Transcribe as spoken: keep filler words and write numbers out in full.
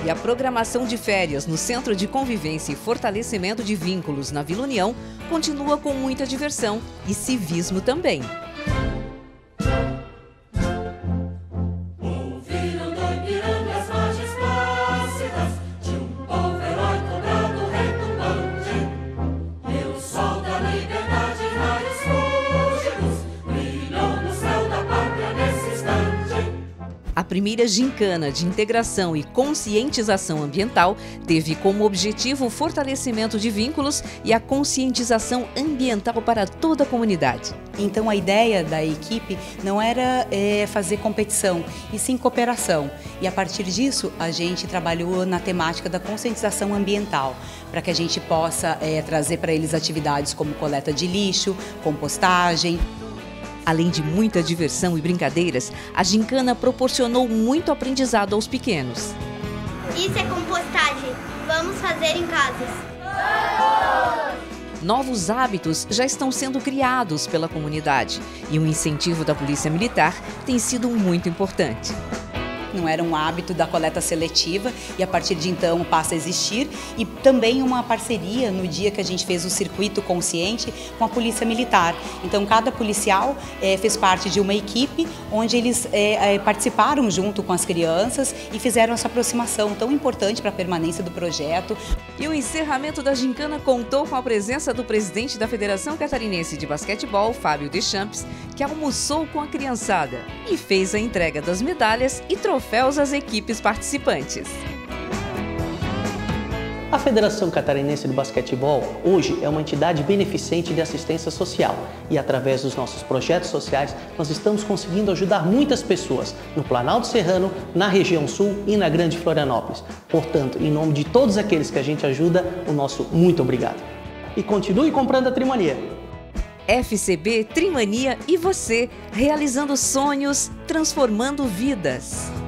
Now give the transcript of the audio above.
E a programação de férias no Centro de Convivência e Fortalecimento de Vínculos na Vila União continua com muita diversão e civismo também. A primeira gincana de integração e conscientização ambiental teve como objetivo o fortalecimento de vínculos e a conscientização ambiental para toda a comunidade. Então a ideia da equipe não era é, fazer competição, e sim cooperação. E a partir disso a gente trabalhou na temática da conscientização ambiental, para que a gente possa é, trazer para eles atividades como coleta de lixo, compostagem. Além de muita diversão e brincadeiras, a gincana proporcionou muito aprendizado aos pequenos. Isso é compostagem. Vamos fazer em casas. Novos hábitos já estão sendo criados pela comunidade e o incentivo da Polícia Militar tem sido muito importante. Não era um hábito da coleta seletiva e a partir de então passa a existir, e também uma parceria no dia que a gente fez o circuito consciente com a Polícia Militar. Então cada policial é, fez parte de uma equipe onde eles é, é, participaram junto com as crianças e fizeram essa aproximação tão importante para a permanência do projeto. E o encerramento da gincana contou com a presença do presidente da Federação Catarinense de Basquetebol, Fábio Deschamps, que almoçou com a criançada e fez a entrega das medalhas e troféus às equipes participantes. A Federação Catarinense de Basquetebol hoje é uma entidade beneficente de assistência social e, através dos nossos projetos sociais, nós estamos conseguindo ajudar muitas pessoas no Planalto Serrano, na região sul e na Grande Florianópolis. Portanto, em nome de todos aqueles que a gente ajuda, o nosso muito obrigado. E continue comprando a Trimania. F C B, Trimania e você, realizando sonhos, transformando vidas.